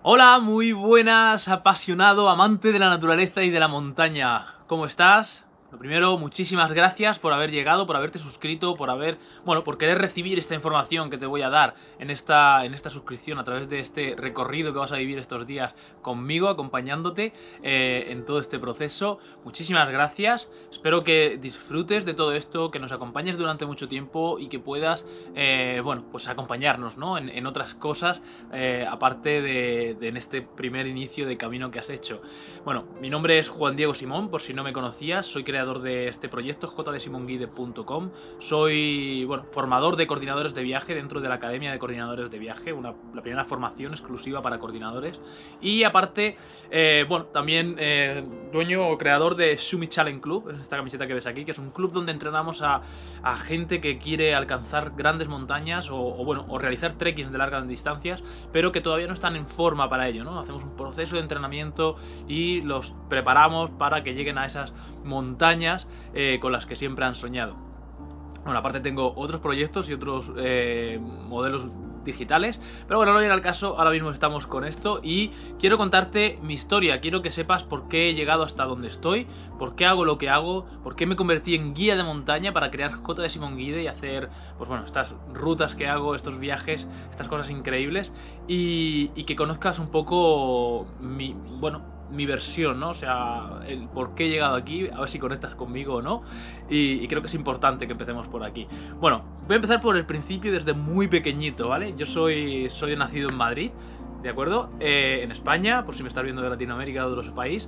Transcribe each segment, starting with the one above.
Hola, muy buenas, apasionado, amante de la naturaleza y de la montaña. ¿Cómo estás? Lo primero, muchísimas gracias por haber llegado, por haberte suscrito, por querer recibir esta información que te voy a dar en esta suscripción a través de este recorrido que vas a vivir estos días conmigo, acompañándote en todo este proceso. Muchísimas gracias. Espero que disfrutes de todo esto, que nos acompañes durante mucho tiempo y que puedas, pues acompañarnos, ¿no? en otras cosas, aparte de en este primer inicio de camino que has hecho. Bueno, mi nombre es Juan Diego Simón, por si no me conocías, soy creador de este proyecto, jdesimonguide.com. Soy, formador de coordinadores de viaje dentro de la Academia de Coordinadores de Viaje, la primera formación exclusiva para coordinadores. Y aparte, también dueño o creador de Summit Challenge Club, esta camiseta que ves aquí, que es un club donde entrenamos a gente que quiere alcanzar grandes montañas o realizar trekkings de largas distancias, pero que todavía no están en forma para ello, ¿no? Hacemos un proceso de entrenamiento y los preparamos para que lleguen a esas montañas con las que siempre han soñado. Bueno, aparte tengo otros proyectos y otros modelos digitales, pero bueno, no viene al caso, ahora mismo estamos con esto y quiero contarte mi historia, quiero que sepas por qué he llegado hasta donde estoy, por qué hago lo que hago, por qué me convertí en guía de montaña para crear J de Simón Guide y hacer, estas rutas que hago, estos viajes, estas cosas increíbles y que conozcas un poco mi versión, ¿no? O sea, el por qué he llegado aquí, a ver si conectas conmigo o no. Y creo que es importante que empecemos por aquí. Bueno, voy a empezar por el principio desde muy pequeñito, ¿vale? Yo soy nacido en Madrid, ¿de acuerdo? En España, por si me estás viendo de Latinoamérica o de otros países.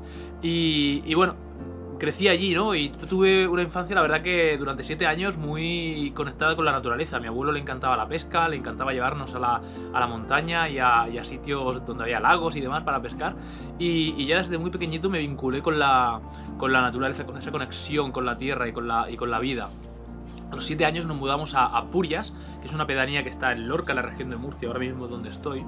Y bueno, crecí allí, ¿no? Y tuve una infancia, la verdad que durante 7 años muy conectada con la naturaleza. A mi abuelo le encantaba la pesca, le encantaba llevarnos a la montaña y a sitios donde había lagos y demás para pescar. Y ya desde muy pequeñito me vinculé con la naturaleza, con esa conexión con la tierra y con la vida. A los 7 años nos mudamos a Purias, que es una pedanía que está en Lorca, en la región de Murcia, ahora mismo donde estoy.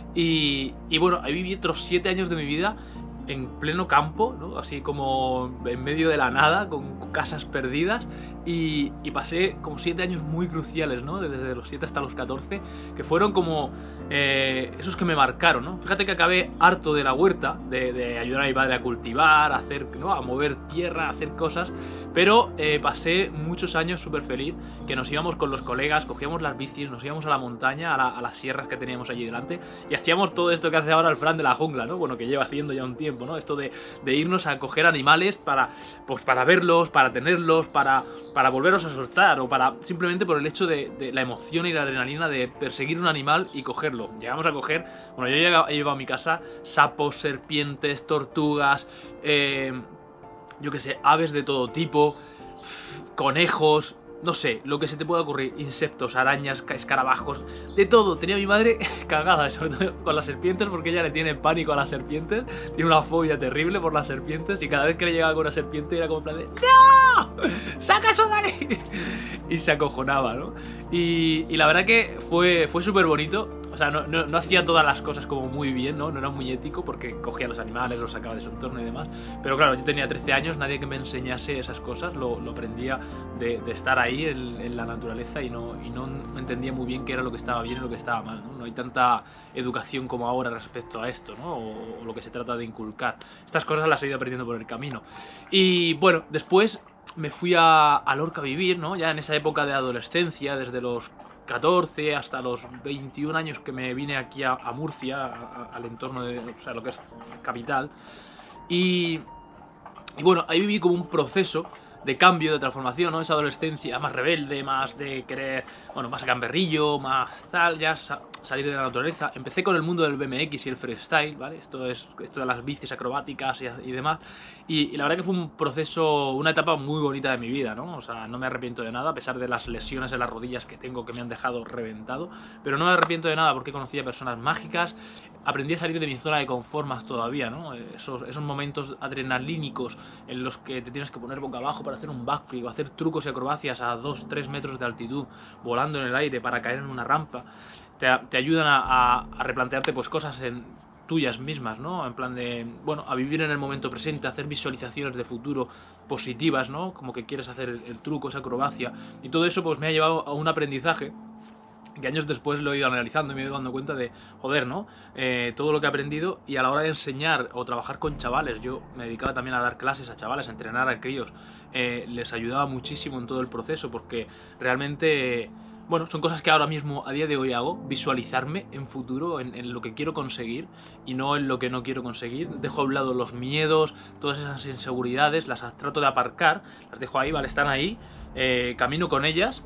Y bueno, ahí viví otros 7 años de mi vida en pleno campo, ¿no? Así como en medio de la nada, con casas perdidas. Y pasé como 7 años muy cruciales, ¿no? Desde los 7 hasta los 14, que fueron como esos que me marcaron, ¿no? Fíjate que acabé harto de la huerta, de ayudar a mi padre a cultivar, a hacer, ¿no? A mover tierra, a hacer cosas, pero pasé muchos años súper feliz, que nos íbamos con los colegas, cogíamos las bicis, nos íbamos a la montaña, a las sierras que teníamos allí delante, y hacíamos todo esto que hace ahora el Fran de la jungla, ¿no? Bueno, que lleva haciendo ya un tiempo, ¿no? Esto de irnos a coger animales para verlos, para tenerlos, para volverlos a soltar, o para simplemente por el hecho de la emoción y la adrenalina de perseguir un animal y cogerlo. Llegamos a coger, yo he llevado a mi casa sapos, serpientes, tortugas, yo qué sé, aves de todo tipo, conejos, no sé, lo que se te pueda ocurrir, insectos, arañas, escarabajos, de todo. Tenía a mi madre cagada, sobre todo con las serpientes, porque ella le tiene pánico a las serpientes, tiene una fobia terrible por las serpientes, y cada vez que le llegaba con una serpiente era como en plan de ¡no! ¡Saca eso de ahí! Y se acojonaba, ¿no? Y la verdad que fue súper bonito. O sea, no hacía todas las cosas como muy bien, ¿no? No era muy ético porque cogía a los animales, los sacaba de su entorno y demás. Pero claro, yo tenía 13 años, nadie que me enseñase esas cosas, lo aprendía de estar ahí en la naturaleza y no entendía muy bien qué era lo que estaba bien y lo que estaba mal, ¿no? No hay tanta educación como ahora respecto a esto, ¿no? O lo que se trata de inculcar. Estas cosas las he ido aprendiendo por el camino. Y bueno, después me fui a Lorca a vivir, ¿no? Ya en esa época de adolescencia, desde los 14 hasta los 21 años que me vine aquí a Murcia, al entorno de, lo que es capital. Y bueno, ahí viví como un proceso de cambio, de transformación, ¿no? Esa adolescencia más rebelde, más de querer, más gamberrillo, más tal, ya salir de la naturaleza. Empecé con el mundo del BMX y el freestyle, ¿vale? Esto de las bicis acrobáticas y demás. Y la verdad que fue un proceso, una etapa muy bonita de mi vida, ¿no? O sea, no me arrepiento de nada, a pesar de las lesiones en las rodillas que tengo que me han dejado reventado. Pero no me arrepiento de nada porque conocí a personas mágicas, aprendí a salir de mi zona de confort más todavía, ¿no? Esos momentos adrenalínicos en los que te tienes que poner boca abajo para hacer un backflip o hacer trucos y acrobacias a 2-3 metros de altitud, volando en el aire para caer en una rampa, te ayudan a replantearte pues cosas tuyas mismas, ¿no? En plan de, a vivir en el momento presente, a hacer visualizaciones de futuro positivas, ¿no? Como que quieres hacer el truco, esa acrobacia, y todo eso pues me ha llevado a un aprendizaje que años después lo he ido analizando y me he ido dando cuenta de, joder, ¿no? Todo lo que he aprendido, y a la hora de enseñar o trabajar con chavales, yo me dedicaba también a dar clases a chavales, a entrenar a críos, les ayudaba muchísimo en todo el proceso, porque realmente, bueno, son cosas que ahora mismo, a día de hoy hago, visualizarme en futuro, en lo que quiero conseguir y no en lo que no quiero conseguir. Dejo a un lado los miedos, todas esas inseguridades, las trato de aparcar, las dejo ahí, vale, están ahí, camino con ellas,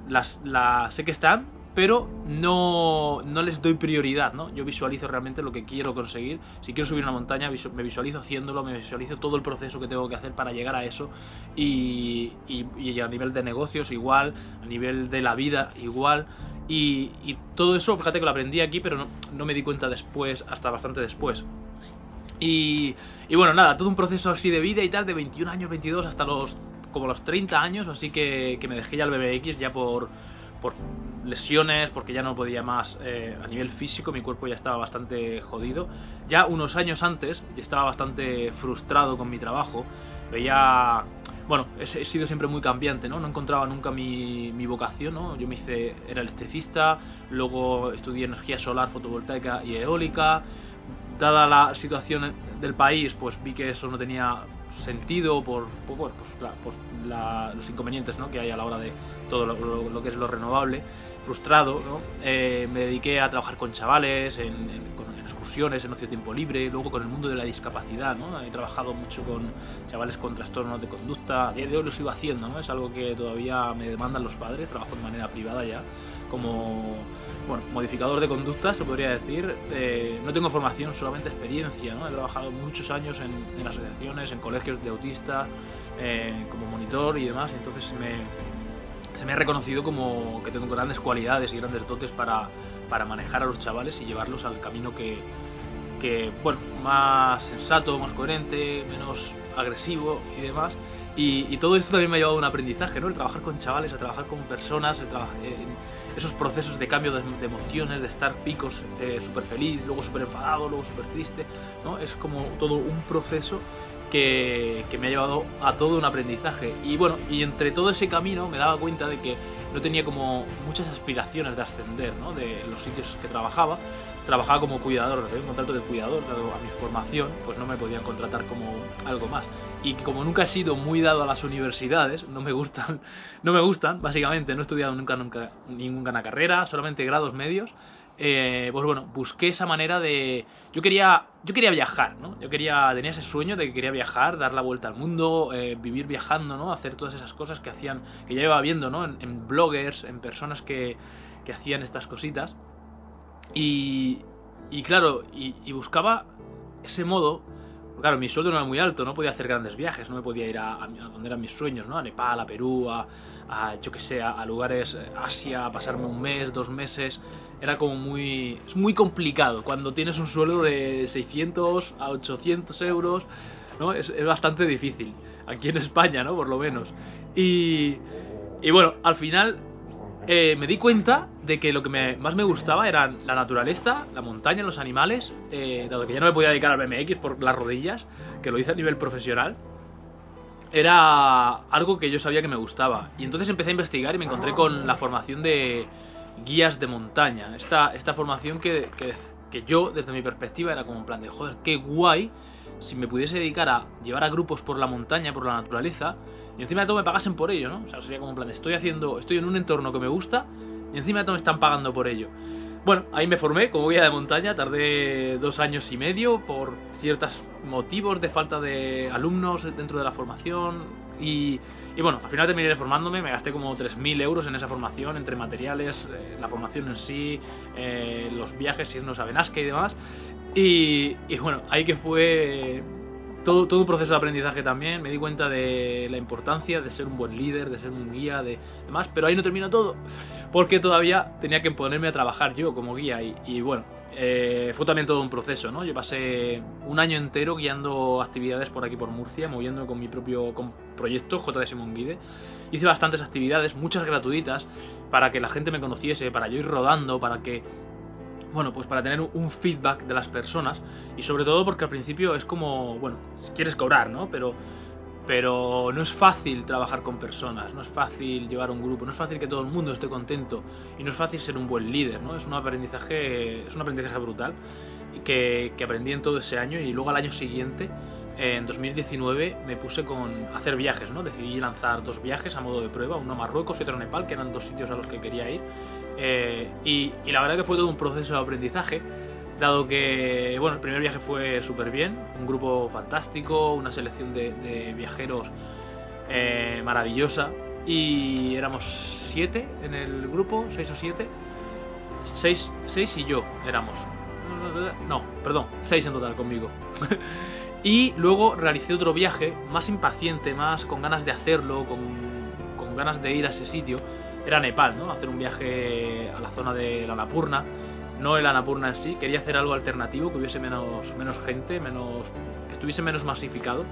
sé que están, pero no les doy prioridad, ¿no? Yo visualizo realmente lo que quiero conseguir. Si quiero subir una montaña, me visualizo haciéndolo, me visualizo todo el proceso que tengo que hacer para llegar a eso, y a nivel de negocios igual, a nivel de la vida igual, y todo eso, fíjate que lo aprendí aquí, pero no me di cuenta después, hasta bastante después. Y bueno, nada, todo un proceso así de vida y tal, de 21 años, 22 hasta los 30 años, así que me dejé ya el BMX ya por lesiones, porque ya no podía más a nivel físico, mi cuerpo ya estaba bastante jodido. Ya unos años antes ya estaba bastante frustrado con mi trabajo, veía... Bueno, he sido siempre muy cambiante, ¿no? No encontraba nunca mi vocación, ¿no? Yo era electricista, luego estudié energía solar, fotovoltaica y eólica. Dada la situación del país, pues vi que eso no tenía sentido por los inconvenientes, ¿no?, que hay a la hora de todo lo que es lo renovable. Frustrado, ¿no? Me dediqué a trabajar con chavales, en excursiones, en ocio tiempo libre, luego con el mundo de la discapacidad, ¿no? He trabajado mucho con chavales con trastornos de conducta, a día de hoy lo sigo haciendo, ¿no? Es algo que todavía me demandan los padres, trabajo de manera privada ya, como, bueno, modificador de conducta, se podría decir. No tengo formación, solamente experiencia, ¿no? He trabajado muchos años en asociaciones, en colegios de autistas, como monitor y demás, y entonces se me ha reconocido como que tengo grandes cualidades y grandes dotes para manejar a los chavales y llevarlos al camino que bueno, más sensato, más coherente, menos agresivo y demás. Y todo esto también me ha llevado a un aprendizaje, ¿no? El trabajar con chavales, el trabajar con personas, esos procesos de cambio de emociones, de estar picos, súper feliz, luego súper enfadado, luego súper triste, ¿no? Es como todo un proceso que me ha llevado a todo un aprendizaje. Y bueno, y entre todo ese camino me daba cuenta de que no tenía como muchas aspiraciones de ascender, ¿no? De los sitios que trabajaba como cuidador, un contrato de cuidador, dado a mi formación, pues no me podían contratar como algo más. Y como nunca he sido muy dado a las universidades, no me gustan, básicamente, no he estudiado nunca ninguna carrera, solamente grados medios. Pues bueno, busqué esa manera de... Yo quería viajar, ¿no? Tenía ese sueño de que quería viajar, dar la vuelta al mundo, vivir viajando, ¿no? Hacer todas esas cosas que ya iba viendo, ¿no? En bloggers, en personas que hacían estas cositas. Y claro, y buscaba ese modo. Claro, mi sueldo no era muy alto, no podía hacer grandes viajes, no me podía ir a donde eran mis sueños, ¿no? A Nepal, a Perú, yo que sé, a lugares, Asia, a pasarme un mes, 2 meses. Era como es muy complicado cuando tienes un sueldo de 600 a 800 euros, ¿no? Es bastante difícil, aquí en España, ¿no? Por lo menos. Y bueno, al final me di cuenta de que lo que más me gustaba eran la naturaleza, la montaña, los animales, dado que ya no me podía dedicar al BMX por las rodillas, que lo hice a nivel profesional. Era algo que yo sabía que me gustaba. Y entonces empecé a investigar y me encontré con la formación de guías de montaña. Esta formación que yo, desde mi perspectiva, era como en plan de, joder, qué guay si me pudiese dedicar a llevar a grupos por la montaña, por la naturaleza, y encima de todo me pagasen por ello, ¿no? O sea, sería como en plan, estoy en un entorno que me gusta y encima de todo me están pagando por ello. Bueno, ahí me formé como guía de montaña, tardé 2 años y medio por ciertos motivos de falta de alumnos dentro de la formación y bueno, al final terminé formándome, me gasté como 3.000 euros en esa formación, entre materiales, la formación en sí, los viajes, irnos a Benasque y demás. Y bueno, ahí que fue todo un proceso de aprendizaje también. Me di cuenta de la importancia de ser un buen líder, de ser un guía, de demás, pero ahí no terminó todo, porque todavía tenía que ponerme a trabajar yo como guía y bueno, fue también todo un proceso, ¿no? Yo pasé un año entero guiando actividades por aquí por Murcia, moviéndome con mi propio proyecto JD Simón Guide. Hice bastantes actividades, muchas gratuitas, para que la gente me conociese, para yo ir rodando, para que... Bueno, pues para tener un feedback de las personas y sobre todo porque al principio es como, bueno, quieres cobrar, ¿no? Pero pero no es fácil trabajar con personas, no es fácil llevar un grupo, no es fácil que todo el mundo esté contento y no es fácil ser un buen líder, ¿no? Es un aprendizaje brutal que aprendí en todo ese año, y luego al año siguiente, en 2019, me puse con hacer viajes, ¿no? Decidí lanzar 2 viajes a modo de prueba, uno a Marruecos y otro a Nepal, que eran 2 sitios a los que quería ir, y la verdad que fue todo un proceso de aprendizaje, dado que, bueno, el primer viaje fue súper bien, un grupo fantástico, una selección de viajeros maravillosa, y éramos 7 en el grupo, 6 o 7, 6 y yo éramos, no, perdón, 6 en total conmigo. Y luego realicé otro viaje, más impaciente, más con ganas de hacerlo, con ganas de ir a ese sitio, era Nepal, ¿no? Hacer un viaje a la zona de la Annapurna. No el Annapurna en sí, quería hacer algo alternativo, que hubiese menos gente, que estuviese menos masificado.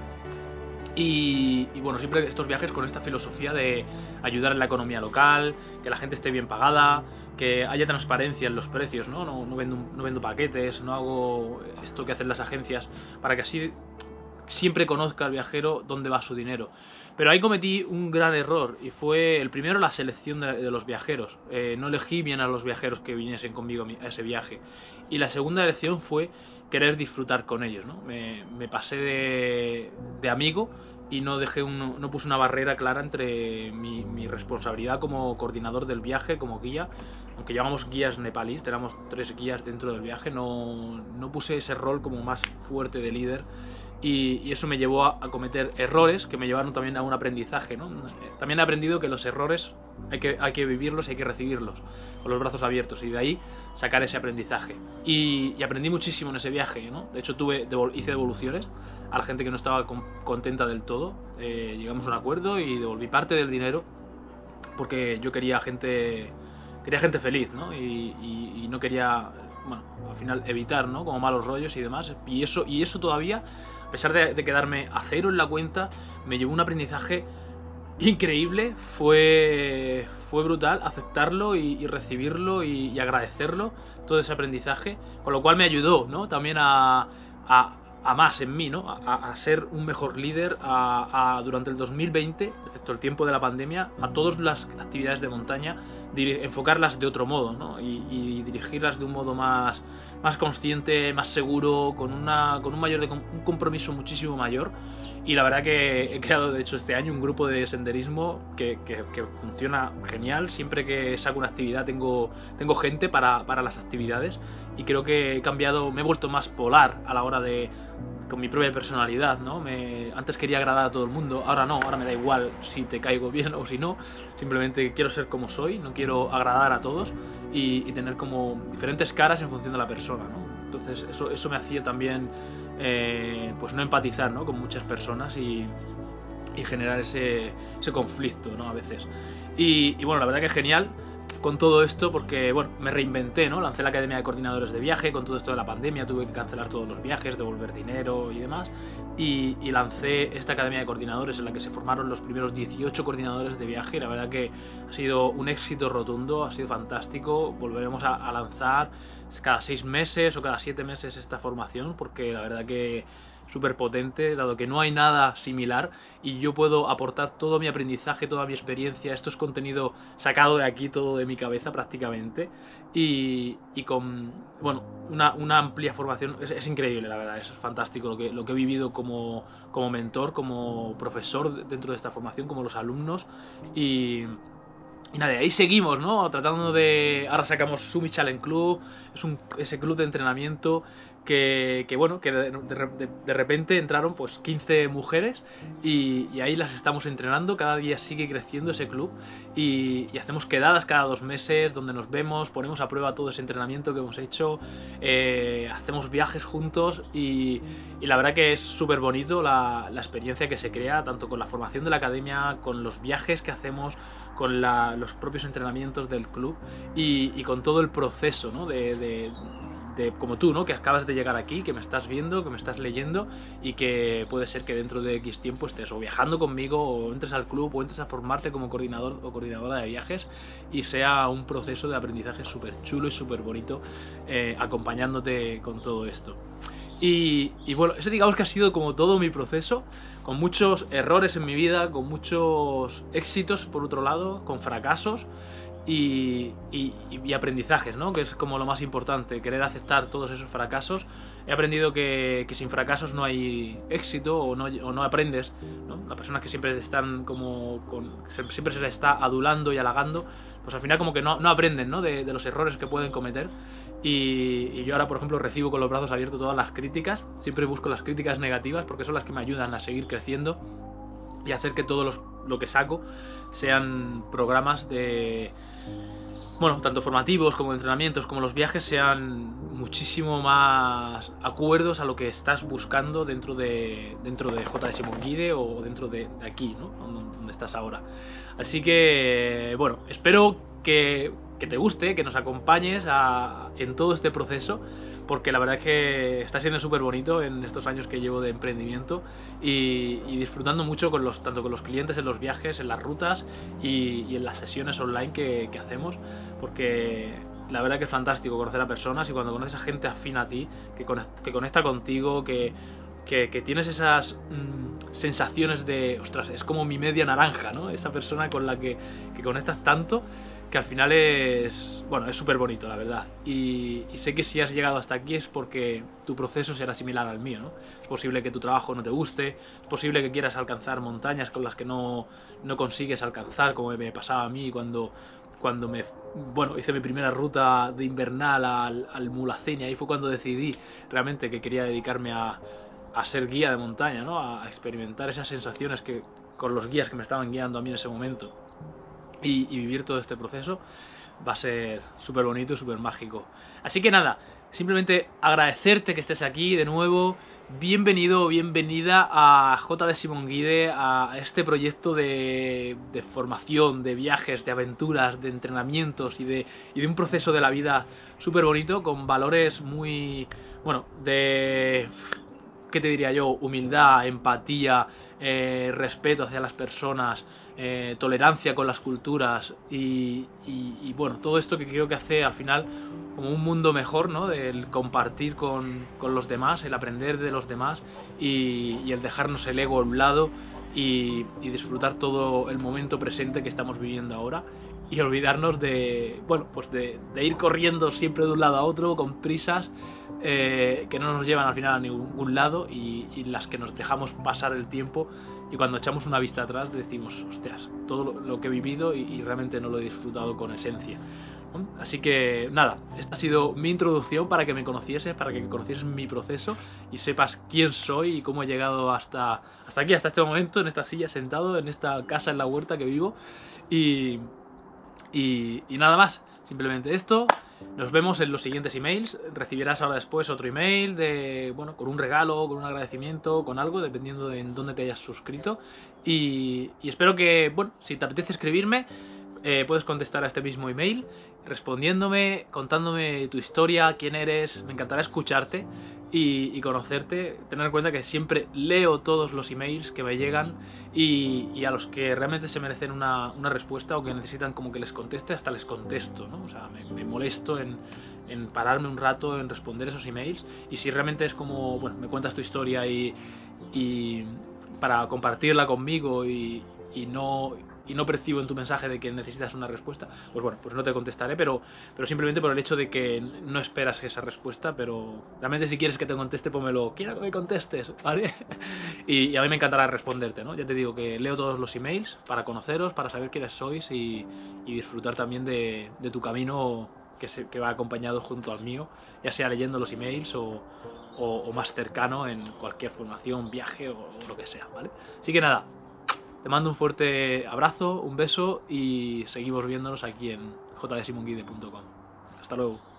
Y bueno, siempre estos viajes con esta filosofía de ayudar en la economía local, que la gente esté bien pagada, que haya transparencia en los precios, ¿no? No vendo paquetes, no hago esto que hacen las agencias, para que así siempre conozca el viajero dónde va su dinero. Pero ahí cometí un gran error, y fue el primero, la selección de los viajeros. No elegí bien a los viajeros que viniesen conmigo a ese viaje. Y la segunda elección fue querer disfrutar con ellos, ¿no? Me pasé de amigo y no puse una barrera clara entre mi responsabilidad como coordinador del viaje, como guía. Aunque llamamos guías nepalíes, tenemos 3 guías dentro del viaje, no puse ese rol como más fuerte de líder. Y eso me llevó a cometer errores que me llevaron también a un aprendizaje, ¿no? También he aprendido que los errores hay que vivirlos y hay que recibirlos con los brazos abiertos, y de ahí sacar ese aprendizaje. Y aprendí muchísimo en ese viaje, ¿no? De hecho hice devoluciones a la gente que no estaba contenta del todo. Llegamos a un acuerdo y devolví parte del dinero porque yo quería gente feliz, ¿no? Y no quería, bueno, al final evitar, ¿no? Como malos rollos y demás. Y eso todavía, a pesar de quedarme a cero en la cuenta, me llevó un aprendizaje increíble. Fue brutal aceptarlo y recibirlo y agradecerlo, todo ese aprendizaje, con lo cual me ayudó, ¿no? También a más en mí, ¿no? A ser un mejor líder, durante el 2020, excepto el tiempo de la pandemia, a todas las actividades de montaña, enfocarlas de otro modo, ¿no? Y dirigirlas de un modo más consciente, más seguro, con un compromiso muchísimo mayor. Y la verdad que he creado, de hecho, este año un grupo de senderismo que funciona genial. Siempre que saco una actividad tengo gente para las actividades, y creo que me he vuelto más polar a la hora con mi propia personalidad, ¿no? Antes quería agradar a todo el mundo, ahora no, ahora me da igual si te caigo bien o si no, simplemente quiero ser como soy, no quiero agradar a todos, y tener como diferentes caras en función de la persona, ¿no? Entonces eso me hacía también pues no empatizar, ¿no? Con muchas personas y generar ese conflicto, ¿no? A veces. Y bueno, la verdad que es genial con todo esto, porque bueno, me reinventé, ¿no? Lancé la Academia de Coordinadores de Viaje. Con todo esto de la pandemia tuve que cancelar todos los viajes, devolver dinero y demás, y lancé esta Academia de Coordinadores, en la que se formaron los primeros 18 coordinadores de viaje, y la verdad que ha sido un éxito rotundo, ha sido fantástico. Volveremos a lanzar cada 6 meses o cada 7 meses esta formación, porque la verdad que súper potente, dado que no hay nada similar, y yo puedo aportar todo mi aprendizaje, toda mi experiencia. Esto es contenido sacado de aquí, todo de mi cabeza prácticamente, y con, bueno, una amplia formación. Es increíble, la verdad, es fantástico lo que he vivido como mentor, como profesor dentro de esta formación, como los alumnos, y nada, ahí seguimos, ¿no? Tratando ahora sacamos Summit Challenge Club, es ese club de entrenamiento que de repente entraron pues 15 mujeres, y ahí las estamos entrenando. Cada día sigue creciendo ese club, y hacemos quedadas cada 2 meses donde nos vemos, ponemos a prueba todo ese entrenamiento que hemos hecho, hacemos viajes juntos, y la verdad que es súper bonito la experiencia que se crea, tanto con la formación de la academia, con los viajes que hacemos, con los propios entrenamientos del club, y con todo el proceso, ¿no? Como tú, ¿no? Que acabas de llegar aquí, que me estás viendo, que me estás leyendo, y que puede ser que dentro de X tiempo estés o viajando conmigo, o entres al club, o entres a formarte como coordinador o coordinadora de viajes, y sea un proceso de aprendizaje súper chulo y súper bonito, acompañándote con todo esto. Y bueno, ese digamos que ha sido como todo mi proceso, con muchos errores en mi vida, con muchos éxitos por otro lado, con fracasos y aprendizajes, ¿no? Que es como lo más importante, querer aceptar todos esos fracasos. He aprendido que sin fracasos no hay éxito o no aprendes, ¿no? Las personas que siempre están siempre se les está adulando y halagando, pues al final como que no aprenden, ¿no? De los errores que pueden cometer. Y yo ahora, por ejemplo, recibo con los brazos abiertos todas las críticas. Siempre busco las críticas negativas porque son las que me ayudan a seguir creciendo y hacer que todo lo que saco sean programas de... Bueno, tanto formativos como de entrenamientos, como los viajes, sean muchísimo más acuerdos a lo que estás buscando dentro de J.D. Simón Guide o dentro de aquí, ¿no? Donde estás ahora. Así que, bueno, espero que te guste, que nos acompañes en todo este proceso, porque la verdad es que está siendo súper bonito en estos años que llevo de emprendimiento y disfrutando mucho tanto con los clientes en los viajes, en las rutas y en las sesiones online que hacemos, porque la verdad que es fantástico conocer a personas y cuando conoces a gente afín a ti, que conecta contigo, que tienes esas sensaciones de, ostras, es como mi media naranja, ¿no? Esa persona con la que conectas tanto, que al final es súper bonito, la verdad. Y sé que si has llegado hasta aquí es porque tu proceso será similar al mío, ¿no? Es posible que tu trabajo no te guste, es posible que quieras alcanzar montañas con las que no consigues alcanzar, como me pasaba a mí cuando hice mi primera ruta de invernal al Mulhacén, y ahí fue cuando decidí realmente que quería dedicarme a ser guía de montaña, ¿no? A experimentar esas sensaciones con los guías que me estaban guiando a mí en ese momento. Y vivir todo este proceso va a ser súper bonito y súper mágico. Así que nada, simplemente agradecerte que estés aquí de nuevo. Bienvenido o bienvenida a J.D. Simón Guide, a este proyecto de formación, de viajes, de aventuras, de entrenamientos y de un proceso de la vida súper bonito, con valores muy, ¿qué te diría yo? Humildad, empatía, respeto hacia las personas, tolerancia con las culturas y bueno, todo esto que creo que hace al final como un mundo mejor, ¿no? El compartir con los demás, el aprender de los demás y el dejarnos el ego a un lado y disfrutar todo el momento presente que estamos viviendo ahora y olvidarnos de ir corriendo siempre de un lado a otro con prisas que no nos llevan al final a ningún lado y las que nos dejamos pasar el tiempo y cuando echamos una vista atrás decimos, hostias, todo lo que he vivido y realmente no lo he disfrutado con esencia. Así que nada, esta ha sido mi introducción para que me conocieses, para que conocieses mi proceso y sepas quién soy y cómo he llegado hasta aquí, hasta este momento, en esta silla sentado, en esta casa en la huerta que vivo y nada más, simplemente esto. Nos vemos en los siguientes emails. Recibirás ahora después otro email con un regalo, con un agradecimiento, con algo, dependiendo de en dónde te hayas suscrito. Y espero que, si te apetece escribirme, puedes contestar a este mismo email respondiéndome, contándome tu historia, quién eres. Me encantará escucharte y conocerte. Tener en cuenta que siempre leo todos los emails que me llegan y a los que realmente se merecen una respuesta o que necesitan como que les conteste, hasta les contesto, ¿no? O sea, me molesto en pararme un rato en responder esos emails y si realmente es como, me cuentas tu historia y para compartirla conmigo y no percibo en tu mensaje de que necesitas una respuesta, pues no te contestaré, pero simplemente por el hecho de que no esperas esa respuesta, pero realmente si quieres que te conteste, quiero que me contestes, ¿vale? y a mí me encantará responderte, ¿no? Ya te digo que leo todos los emails para conoceros, para saber quiénes sois y disfrutar también de tu camino que va acompañado junto al mío, ya sea leyendo los emails o más cercano en cualquier formación, viaje o lo que sea, ¿vale? Así que nada, te mando un fuerte abrazo, un beso y seguimos viéndonos aquí en jdsimonguide.com. Hasta luego.